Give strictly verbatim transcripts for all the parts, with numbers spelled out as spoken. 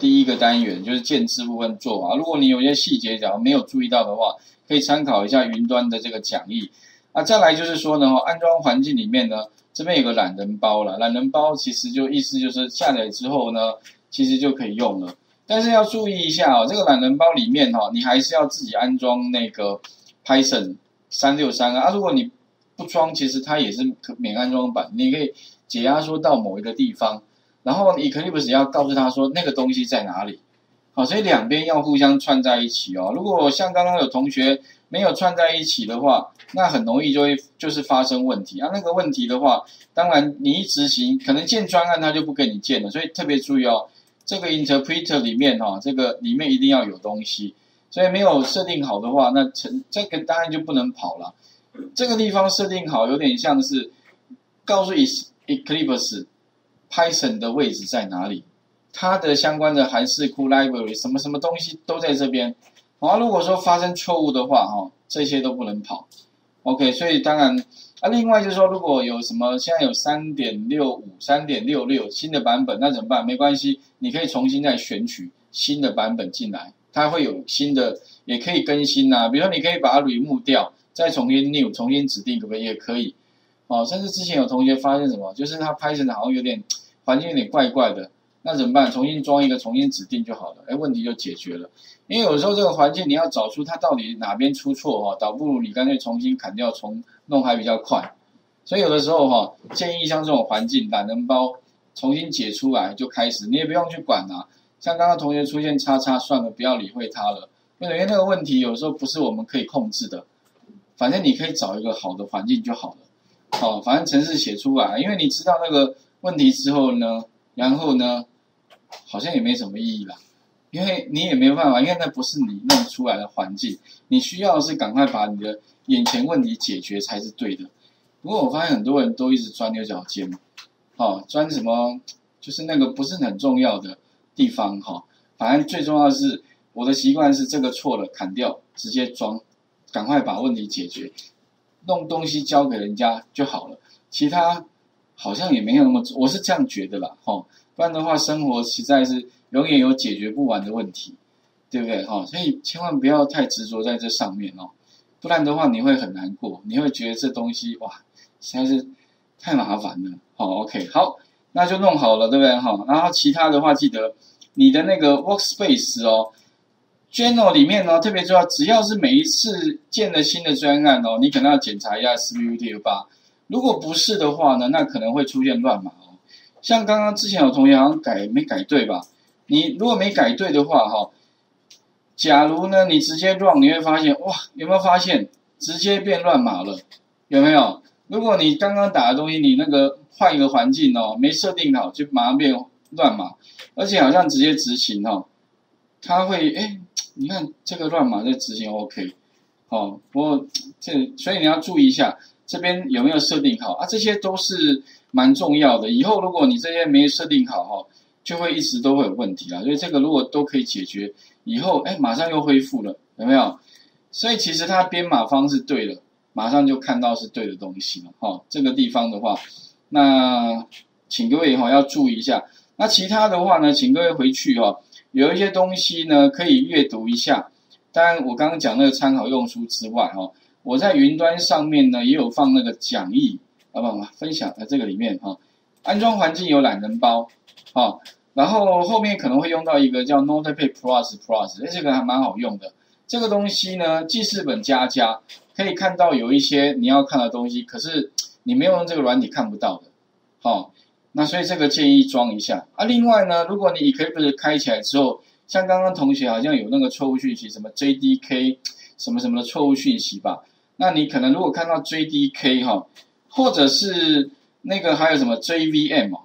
第一个单元，就是建制部分做啊。如果你有些细节假如没有注意到的话，可以参考一下云端的这个讲义。啊，再来就是说呢，安装环境里面呢，这边有个懒人包了。懒人包其实就意思就是下载之后呢，其实就可以用了。但是要注意一下哦，这个懒人包里面哈，你还是要自己安装那个 Python 三六三啊。如果你不装，其实它也是免安装版，你可以解压缩到某一个地方，然后 Eclipse 要告诉他说那个东西在哪里。好，所以两边要互相串在一起哦。如果像刚刚有同学没有串在一起的话，那很容易就会就是发生问题啊。那个问题的话，当然你一执行，可能建专案它就不给你建了，所以特别注意哦。这个 interpreter 里面哈、哦，这个里面一定要有东西，所以没有设定好的话，那成这个当然就不能跑了。这个地方设定好，有点像是告诉 Eclipse Python 的位置在哪里。它的相关的函式库 library 什么什么东西都在这边。好，如果说发生错误的话，哈，这些都不能跑。OK， 所以当然啊，另外就是说，如果有什么现在有 三点六五、三点六六 新的版本，那怎么办？没关系，你可以重新再选取新的版本进来，它会有新的，也可以更新啊。比如说，你可以把它 remove 掉，再重新 new， 重新指定可不可以？也可以。哦，甚至之前有同学发现什么，就是他 Python 好像有点环境有点怪怪的。那怎么办？重新装一个，重新指定就好了，哎，问题就解决了。因为有时候这个环境你要找出它到底哪边出错哈，倒不如你干脆重新砍掉重弄还比较快。所以有的时候哈，建议像这种环境懒人包重新解出来就开始，你也不用去管它。像刚刚同学出现叉叉，算了，不要理会它了。因为那个问题有时候不是我们可以控制的，反正你可以找一个好的环境就好了。好，反正程式写出来，因为你知道那个问题之后呢，然后呢？好像也没什么意义啦，因为你也没有办法，因为那不是你弄出来的环境，你需要的是赶快把你的眼前问题解决才是对的。不过我发现很多人都一直钻牛角尖，哦，钻什么就是那个不是很重要的地方哈、哦。反正最重要的是我的习惯是这个错了砍掉，直接装，赶快把问题解决，弄东西交给人家就好了。其他好像也没有那么，我是这样觉得啦，哈、哦。不然的话，生活实在是永远有解决不完的问题，对不对？哈，所以千万不要太执着在这上面哦，不然的话你会很难过，你会觉得这东西哇，实在是太麻烦了。好 ，OK， 好，那就弄好了，对不对？哈，然后其他的话，记得你的那个 workspace 哦 ，journal 里面呢、哦、特别重要，只要是每一次建了新的专案哦，你可能要检查一下 S V U T F 八，如果不是的话呢，那可能会出现乱码。像刚刚之前有同学好像改没改对吧？你如果没改对的话，哈，假如呢你直接 run， 你会发现哇，有没有发现直接变乱码了？有没有？如果你刚刚打的东西，你那个换一个环境哦，没设定好，就马上变乱码，而且好像直接执行哦，它会哎，你看这个乱码在执行 OK， 哦，不过这所以你要注意一下这边有没有设定好啊，这些都是。蛮重要的，以后如果你这些没设定好哈，就会一直都会有问题啦。所以这个如果都可以解决，以后哎马上又恢复了，有没有？所以其实它编码方是对的，马上就看到是对的东西了哈。这个地方的话，那请各位哈要注意一下。那其他的话呢，请各位回去哈，有一些东西呢可以阅读一下。当然我刚刚讲那个参考用书之外哈，我在云端上面呢也有放那个讲义。啊不，分享在这个里面哈，安装环境有懒人包，啊，然后后面可能会用到一个叫 Notepad Plus Plus， 这个还蛮好用的。这个东西呢，记事本加加，可以看到有一些你要看的东西，可是你没有用这个软体看不到的，好，那所以这个建议装一下啊。另外呢，如果你 Eclipse 开起来之后，像刚刚同学好像有那个错误讯息，什么 J D K 什么什么的错误讯息吧，那你可能如果看到 J D K 哈。或者是那个还有什么 J V M 哦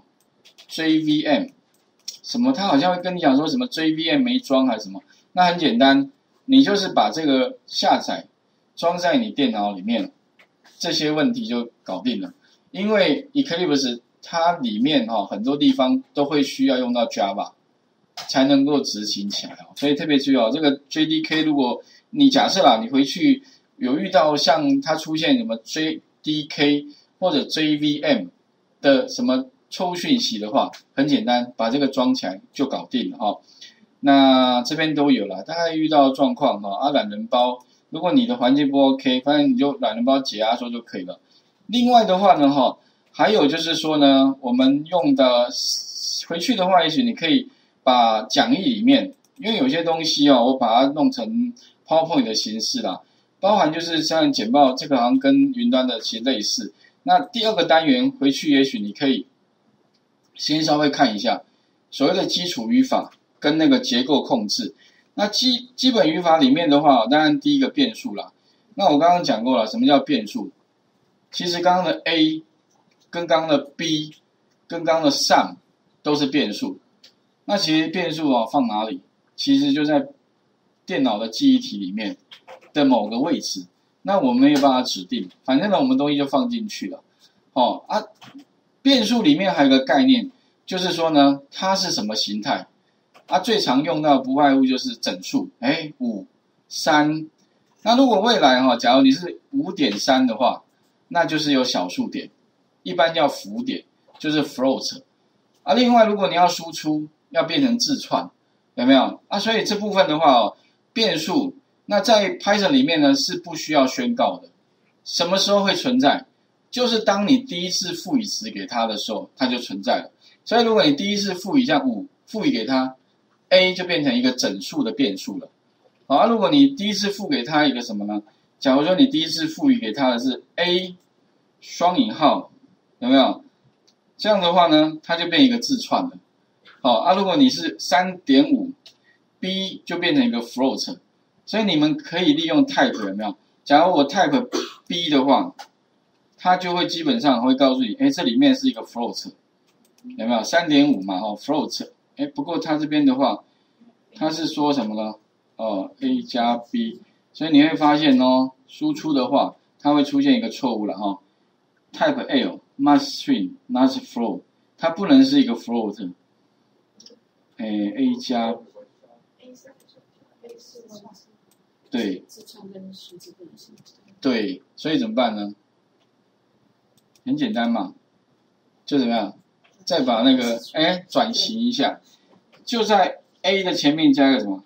，J V M 什么，他好像会跟你讲说什么 J V M 没装还是什么，那很简单，你就是把这个下载装在你电脑里面，这些问题就搞定了。因为 Eclipse 它里面哈、哦、很多地方都会需要用到 Java 才能够执行起来哦，所以特别注意哦，这个 J D K 如果你假设啦，你回去有遇到像它出现什么 J D K 或者 J V M 的什么抽讯息的话，很简单，把这个装起来就搞定了哈、哦。那这边都有了，大概遇到状况哈，啊懒人包，如果你的环境不 OK， 反正你就懒人包解压缩就可以了。另外的话呢哈，还有就是说呢，我们用的回去的话，也许你可以把讲义里面，因为有些东西哦，我把它弄成 PowerPoint 的形式啦，包含就是像简报，这个好像跟云端的其实类似。那第二个单元回去，也许你可以先稍微看一下所谓的基础语法跟那个结构控制。那基基本语法里面的话，当然第一个变数啦。那我刚刚讲过了，什么叫变数？其实刚刚的 A 跟刚刚的 B 跟刚刚的 sum 都是变数。那其实变数啊放哪里？其实就在电脑的记忆体里面的某个位置。那我们没有办法指定，反正呢我们东西就放进去了。哦啊，变数里面还有个概念，就是说呢它是什么形态？啊，最常用到不外乎就是整数，哎，五、三。那如果未来哈、哦，假如你是 五点三 的话，那就是有小数点，一般叫浮点，就是 float。啊，另外如果你要输出，要变成字串，有没有？啊，所以这部分的话哦，变数，那在 Python 里面呢是不需要宣告的。什么时候会存在？就是当你第一次赋予值给它的时候，它就存在了。所以如果你第一次赋予像五，赋予给它 A 就变成一个整数的变数了。好，啊，如果你第一次赋给它一个什么呢？假如说你第一次赋予给它的是 A 双引号，有没有？这样的话呢，它就变一个字串了。好，啊，如果你是 三点五 B 就变成一个 float。所以你们可以利用 type 有没有？假如我 type B 的话，它就会基本上会告诉你，哎，这里面是一个 float， 有没有 ？三点五 嘛，哦 float。哎，不过它这边的话，它是说什么呢？哦 ，A 加 B， 所以你会发现哦，输出的话，它会出现一个错误了哈、哦。Type L must string not float， 它不能是一个 float。哎 ，A 加，对，对，所以怎么办呢？很简单嘛，就怎么样，再把那个哎转型一下，就在 A 的前面加个什么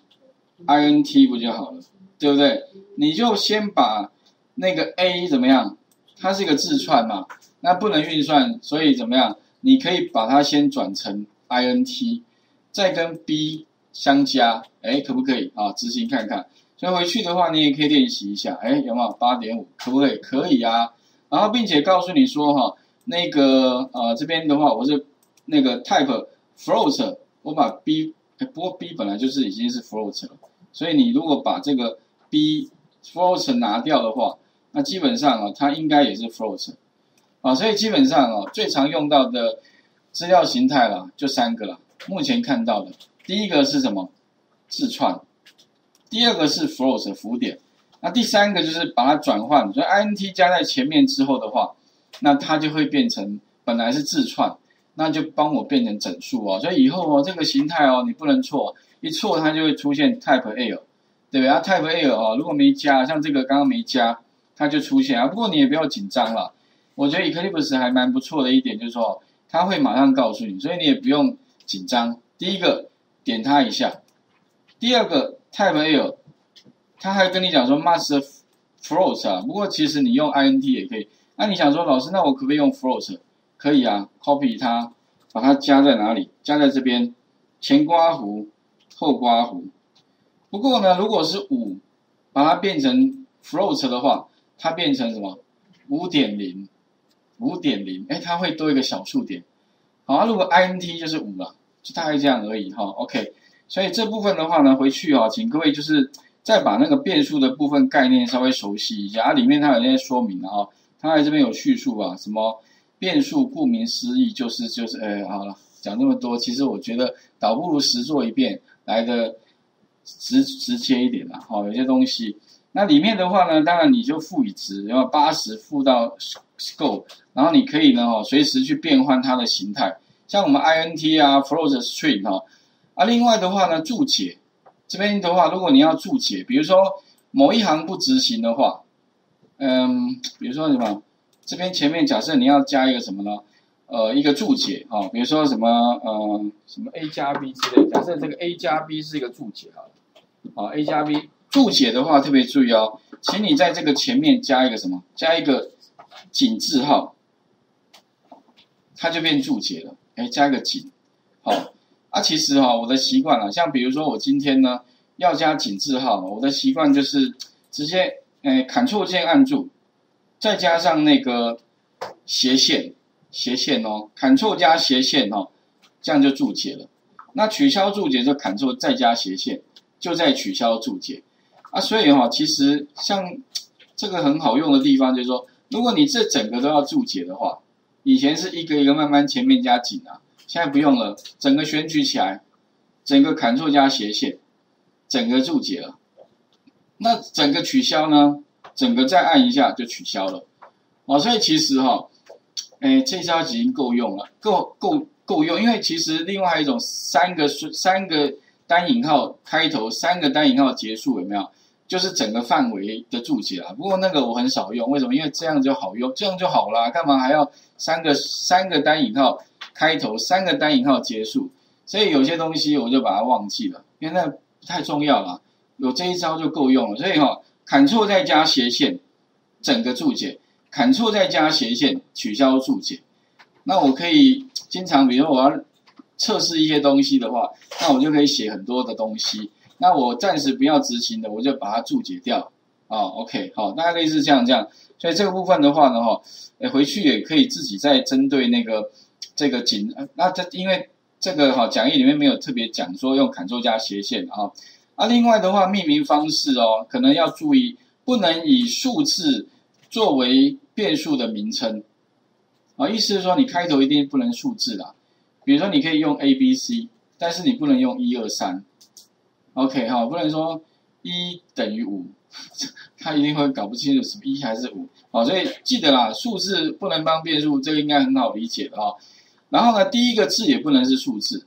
int 不就好了，对不对？你就先把那个 A 怎么样，它是一个字串嘛，那不能运算，所以怎么样？你可以把它先转成 int， 再跟 B 相加，哎，可不可以啊？执行看看。所以回去的话，你也可以练习一下，哎，有没有 八点五？ 可不可以？可以啊。然后并且告诉你说哈，那个呃这边的话，我是那个 type float， 我把 B， 不过 B 本来就是已经是 float 了，所以你如果把这个 B float 拿掉的话，那基本上啊它应该也是 float。啊，所以基本上啊最常用到的资料形态啦，就三个啦。目前看到的，第一个是什么？字串。第二个是 float 浮点，那第三个就是把它转换，所以 int 加在前面之后的话，那它就会变成本来是字串，那就帮我变成整数哦。所以以后哦这个形态哦你不能错，一错它就会出现 type L， 对不对？啊 type L 哦如果没加，像这个刚刚没加，它就出现啊。不过你也不要紧张了，我觉得 Eclipse 还蛮不错的一点就是说，它会马上告诉你，所以你也不用紧张。第一个点它一下，第二个。Type L， 他还跟你讲说 must float 啊，不过其实你用 int 也可以。那你想说老师，那我可不可以用 float？ 可以啊 ，copy 它，把它加在哪里？加在这边，前刮弧，后刮弧。不过呢，如果是五，把它变成 float 的话，它变成什么 ？五点零，五点零，哎，它会多一个小数点。好啊，如果 int 就是五了，就大概这样而已哈。OK。所以这部分的话呢，回去啊，请各位就是再把那个变数的部分概念稍微熟悉一下，啊，里面它有那些说明啊，它在这边有叙述啊，什么变数顾名思义就是就是，哎，好了，讲这么多，其实我觉得倒不如实做一遍来的直直接一点啦，好，有些东西，那里面的话呢，当然你就赋予值，然后八十赋到 scope， 然后你可以呢，哦，随时去变换它的形态，像我们 int 啊 float string 哈。啊，另外的话呢，注解这边的话，如果你要注解，比如说某一行不执行的话，嗯，比如说什么，这边前面假设你要加一个什么呢？ 呃一个注解啊、哦，比如说什么呃什么 A 加 B 之类，假设这个 A 加 B 是一个注解好了，好 A 加 B 注解的话特别注意哦，请你在这个前面加一个什么，加一个井字号，它就变注解了，哎，加一个井，好啊，其实哈、哦、我的习惯啦，像比如说我今天呢要加井字号，我的习惯就是直接哎 Ctrl 键按住，再加上那个斜线。斜线哦 ，Ctrl 加斜线哦，这样就注解了。那取消注解就 Ctrl 再加斜线，就再取消注解啊。所以哈、哦，其实像这个很好用的地方就是说，如果你这整个都要注解的话，以前是一个一个慢慢前面加紧啊，现在不用了，整个选举起来，整个 Ctrl 加斜线，整个注解了。那整个取消呢，整个再按一下就取消了。哦，所以其实哈、哦。哎，这招已经够用了，够够够用，因为其实另外还有一种三个三个单引号开头，三个单引号结束，有没有？就是整个范围的注解啦。不过那个我很少用，为什么？因为这样就好用，这样就好啦，干嘛还要三个三个单引号开头，三个单引号结束？所以有些东西我就把它忘记了，因为那不太重要了。有这一招就够用了。所以哈、哦，Ctrl 再加斜线，整个注解。Ctrl 再加斜线取消注解，那我可以经常，比如说我要测试一些东西的话，那我就可以写很多的东西。那我暂时不要执行的，我就把它注解掉。啊 ，OK， 好，大概类似这样这样。所以这个部分的话呢，哈，回去也可以自己再针对那个这个紧，那这因为这个哈讲义里面没有特别讲说用 Ctrl 加斜线啊。啊，另外的话，命名方式哦，可能要注意，不能以数字作为变数的名称，啊，意思是说你开头一定不能数字啦，比如说你可以用 A、B、C， 但是你不能用一二三 ，OK 哈，不能说一等于五，他一定会搞不清楚什么一还是五，好，所以记得啦，数字不能当变数，这个应该很好理解的哈。然后呢，第一个字也不能是数字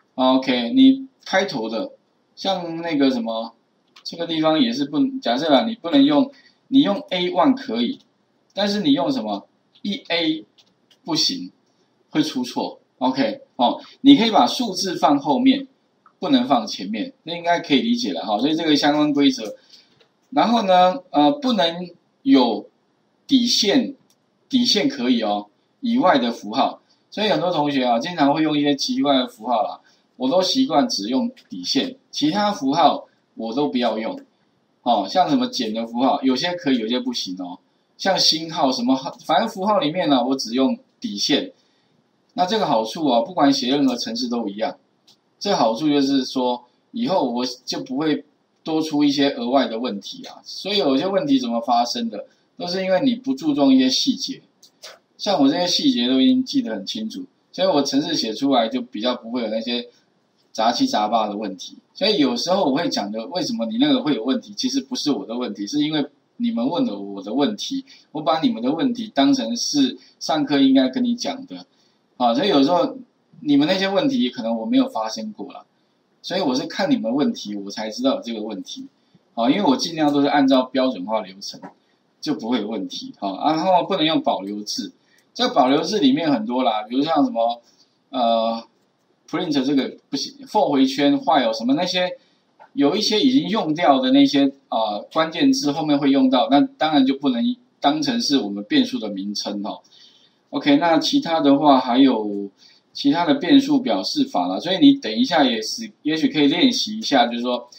，OK， 你开头的，像那个什么，这个地方也是不，假设啦，你不能用，你用 A 一 可以。但是你用什么一 A 不行，会出错。OK， 哦，你可以把数字放后面，不能放前面，那应该可以理解了哈。所以这个相关规则。然后呢，呃，不能有底线，底线可以哦，以外的符号。所以很多同学啊，经常会用一些奇怪的符号啦，我都习惯只用底线，其他符号我都不要用。哦，像什么减的符号，有些可以，有些不行哦。像星号什么号，反正符号里面呢，我只用底线。那这个好处啊，不管写任何程式都一样。这个好处就是说，以后我就不会多出一些额外的问题啊。所以有些问题怎么发生的，都是因为你不注重一些细节。像我这些细节都已经记得很清楚，所以我程式写出来就比较不会有那些杂七杂八的问题。所以有时候我会讲的，为什么你那个会有问题，其实不是我的问题，是因为你们问了我的问题，我把你们的问题当成是上课应该跟你讲的，啊，所以有时候你们那些问题可能我没有发生过啦，所以我是看你们问题我才知道有这个问题，啊，因为我尽量都是按照标准化流程，就不会有问题，啊，然后不能用保留字，这个保留字里面很多啦，比如像什么呃 print 这个不行 ，for 回圈 while 什么那些。有一些已经用掉的那些啊、呃、关键字后面会用到，那当然就不能当成是我们变数的名称哦。OK， 那其他的话还有其他的变数表示法啦，所以你等一下也是也许可以练习一下，就是说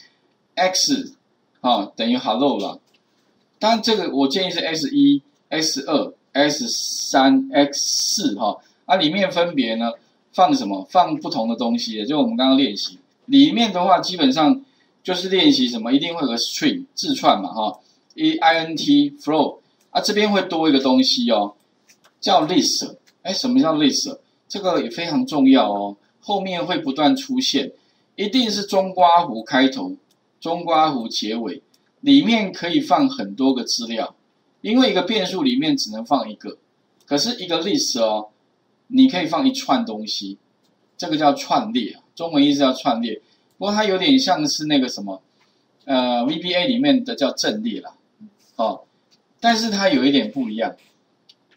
x 啊等于 hello 啦。当然这个我建议是 x 一、x 二、x 三、x 四哈，啊里面分别呢放什么？放不同的东西的，就我们刚刚练习里面的话，基本上。就是练习什么，一定会有个 string 字串嘛，哈 ，int flow 啊，这边会多一个东西哦，叫 list。哎，什么叫 list？ 这个也非常重要哦，后面会不断出现，一定是中括弧开头，中括弧结尾，里面可以放很多个资料，因为一个变数里面只能放一个，可是一个 list 哦，你可以放一串东西，这个叫串列，中文意思叫串列。不过它有点像是那个什么，呃 ，V B A 里面的叫阵列啦，哦，但是它有一点不一样，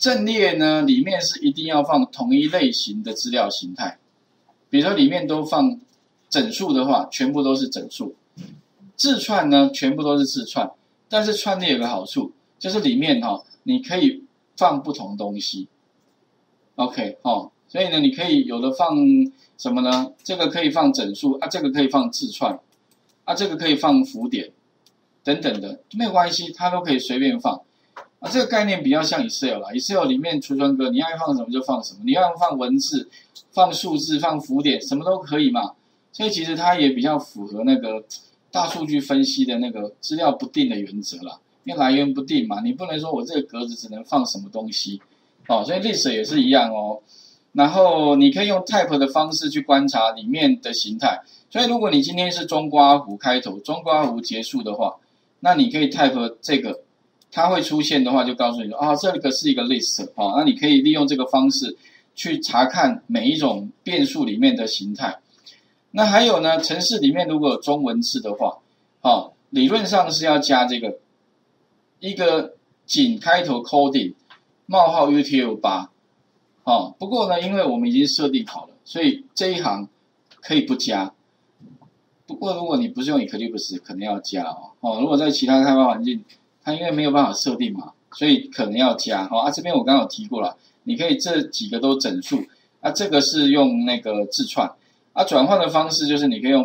阵列呢里面是一定要放同一类型的资料形态，比如说里面都放整数的话，全部都是整数；字串呢，全部都是字串。但是串列有个好处，就是里面哈、哦，你可以放不同东西。OK 哦，所以呢，你可以有的放什么呢？这个可以放整数啊，这个可以放字串啊，这个可以放符点等等的，没有关系，它都可以随便放。啊，这个概念比较像 Excel 啦 ，Excel 里面储存格你爱放什么就放什么，你要放文字、放数字、放符点，什么都可以嘛。所以其实它也比较符合那个大数据分析的那个资料不定的原则啦，因为来源不定嘛，你不能说我这个格子只能放什么东西，哦，所以 list 也是一样哦。然后你可以用 type 的方式去观察里面的形态，所以如果你今天是中括弧开头，中括弧结束的话，那你可以 type 这个。它会出现的话，就告诉你说啊，这个是一个 list 啊，那你可以利用这个方式去查看每一种变数里面的形态。那还有呢，程式里面如果有中文字的话，啊，理论上是要加这个一个井开头 coding 冒号 U T F 八，啊，不过呢，因为我们已经设定好了，所以这一行可以不加。不过如果你不是用 Eclipse， 可能要加哦。哦，如果在其他开发环境，它因为没有办法设定嘛，所以可能要加。好、哦、啊，这边我刚刚有提过了，你可以这几个都整数啊，这个是用那个字串啊，转换的方式就是你可以用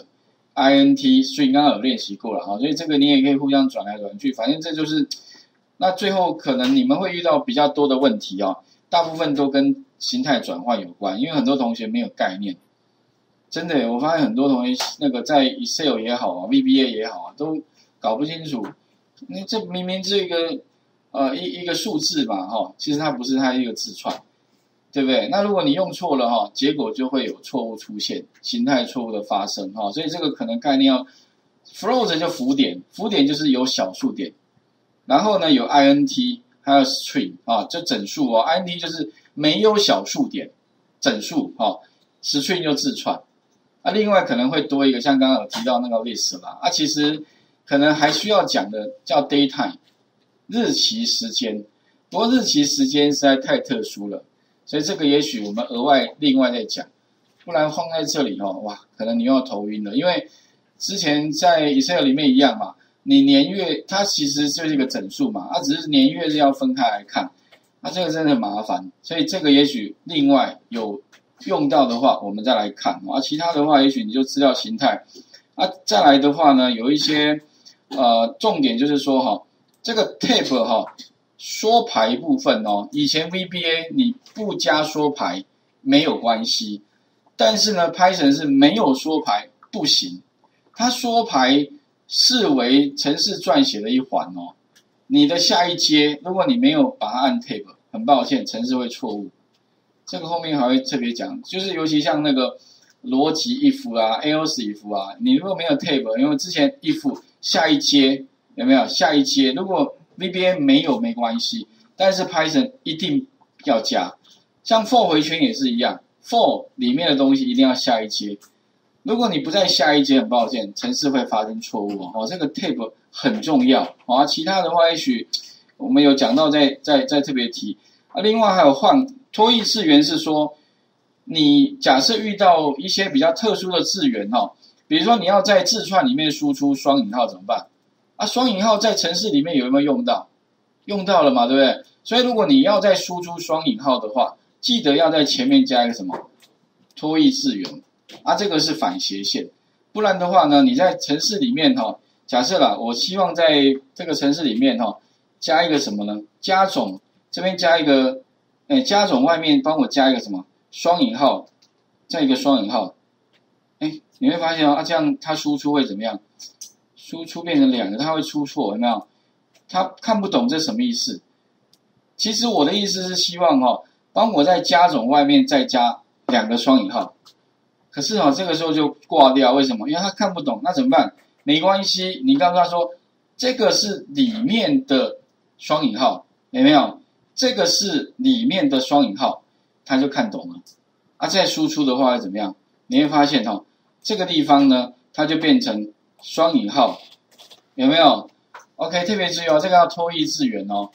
float、int、string， 刚刚有练习过了哈、哦，所以这个你也可以互相转来转去，反正这就是那最后可能你们会遇到比较多的问题哦，大部分都跟形态转换有关，因为很多同学没有概念。真的，我发现很多同学那个在 Excel 也好啊 ，V B A 也好啊，都搞不清楚。那这明明是一个呃一一个数字嘛，哈、哦，其实它不是，它一个字串，对不对？那如果你用错了哈、哦，结果就会有错误出现，形态错误的发生哈、哦，所以这个可能概念要 float 就符点，符点就是有小数点，然后呢有 int 还有 string 啊，就整数哦 ，int 就是没有小数点，整数哈 ，string 就字串。啊，另外可能会多一个，像刚刚有提到那个 list 啦，啊，其实可能还需要讲的叫 datetime， 日期时间。不过日期时间实在太特殊了，所以这个也许我们额外另外再讲，不然放在这里哦，哇，可能你又要头晕了，因为之前在 Excel 里面一样嘛，你年月它其实就是一个整数嘛，它、啊、只是年月日要分开来看，那、啊、这个真的很麻烦，所以这个也许另外有用到的话，我们再来看啊。其他的话，也许你就资料形态啊。再来的话呢，有一些呃重点就是说哈，这个 tab 哈缩排部分哦，以前 V B A 你不加缩排没有关系，但是呢 Python 是没有缩排不行，它缩排视为程式撰写的一环哦。你的下一阶，如果你没有把它按 tab， 很抱歉，程式会错误。这个后面还会特别讲，就是尤其像那个逻辑 if 啊 else if 啊，你如果没有 tab， 因为之前 if 下一阶有没有下一阶？如果 V B A 没有没关系，但是 Python 一定要加。像 for 回圈也是一样 ，for 里面的东西一定要下一阶。如果你不在下一阶，很抱歉，程式会发生错误哦。这个 tab 很重要啊。其他的话，也许我们有讲到再，再再再特别提啊。另外还有换。脱译字元是说，你假设遇到一些比较特殊的字元哈，比如说你要在字串里面输出双引号怎么办？啊，双引号在程式里面有没有用到？用到了嘛，对不对？所以如果你要再输出双引号的话，记得要在前面加一个什么？脱译字元啊，这个是反斜线，不然的话呢，你在程式里面哈，假设啦，我希望在这个程式里面哈，加一个什么呢？加总这边加一个。哎，加总外面帮我加一个什么双引号，再一个双引号，哎，你会发现啊，这样它输出会怎么样？输出变成两个，它会出错，有没有？他看不懂这什么意思？其实我的意思是希望哈、哦，帮我在加总外面再加两个双引号，可是哈、哦，这个时候就挂掉，为什么？因为他看不懂，那怎么办？没关系，你告诉他说，这个是里面的双引号，有没有？这个是里面的双引号，他就看懂了。啊，再输出的话会怎么样？你会发现哈、哦，这个地方呢，它就变成双引号，有没有 ？OK， 特别注意哦，这个要脱译字元哦。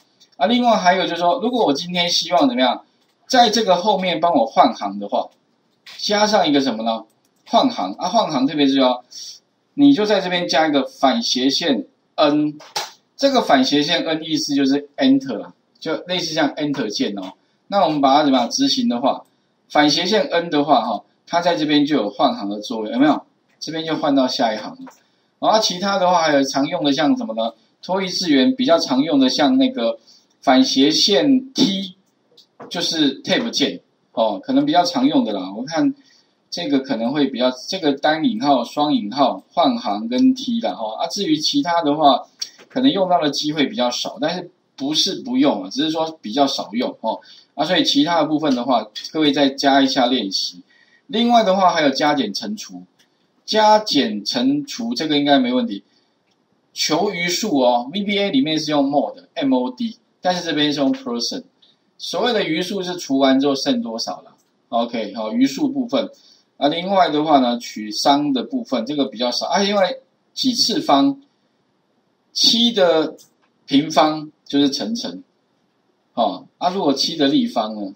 啊，另外还有就是说，如果我今天希望怎么样，在这个后面帮我换行的话，加上一个什么呢？换行啊，换行特别重要，你就在这边加一个反斜线 N， 这个反斜线 N 意思就是 Enter 啦，就类似像 Enter 键哦。那我们把它怎么样执行的话，反斜线 N 的话哈，它在这边就有换行的作用，有没有？这边就换到下一行了。然后其他的话还有常用的像什么呢？脱衣字元比较常用的像那个反斜线 T， 就是 Tab 键哦，可能比较常用的啦。我看这个可能会比较这个单引号、双引号、换行跟 T 啦哈。啊，至于其他的话，可能用到的机会比较少，但是不是不用啊，只是说比较少用哦。啊，所以其他的部分的话，各位再加一下练习。另外的话还有加减乘除。加减乘除这个应该没问题。求余数哦 ，V B A 里面是用 mod，M O D， 但是这边是用 person。所谓的余数是除完之后剩多少了 ？OK， 好，余数部分。啊，另外的话呢，取商的部分这个比较少啊。另外几次方，七的平方就是乘乘，哦，啊，如果七的立方呢？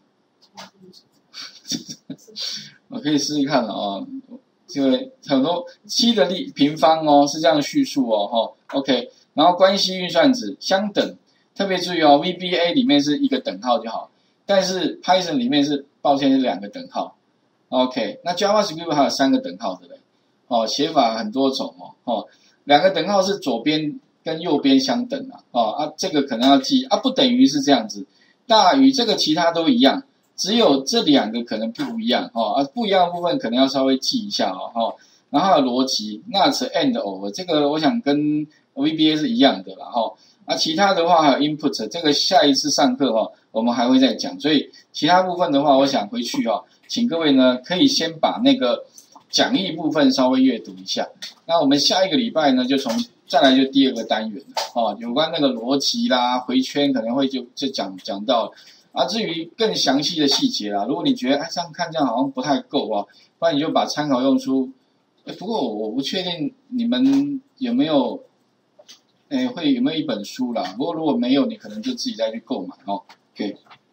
我可以试试看了啊。这个很多七的立平方哦，是这样叙述哦，哈 ，OK， 然后关系运算子相等，特别注意哦 ，V B A 里面是一个等号就好，但是 Python 里面是抱歉是两个等号 ，OK， 那 JavaScript 还有三个等号的嘞，哦，写法很多种哦，哦，两个等号是左边跟右边相等啊，哦啊，这个可能要记啊，不等于是这样子，大于这个其他都一样。只有这两个可能不一样哦，啊，不一样的部分可能要稍微记一下哦，哦然后还有逻辑 ，not and over 这个我想跟 V B A 是一样的啦，哈、哦，啊，其他的话还有 input 这个下一次上课哈、哦，我们还会再讲，所以其他部分的话，我想回去哈、哦，请各位呢可以先把那个讲义部分稍微阅读一下，那我们下一个礼拜呢就从再来就第二个单元了，哦，有关那个逻辑啦、回圈可能会就就讲讲到。啊，至于更详细的细节啦，如果你觉得哎这样看这样好像不太够啊，不然你就把参考用书。哎，不过我不确定你们有没有，哎会有没有一本书啦？不过如果没有，你可能就自己再去购买哦。OK。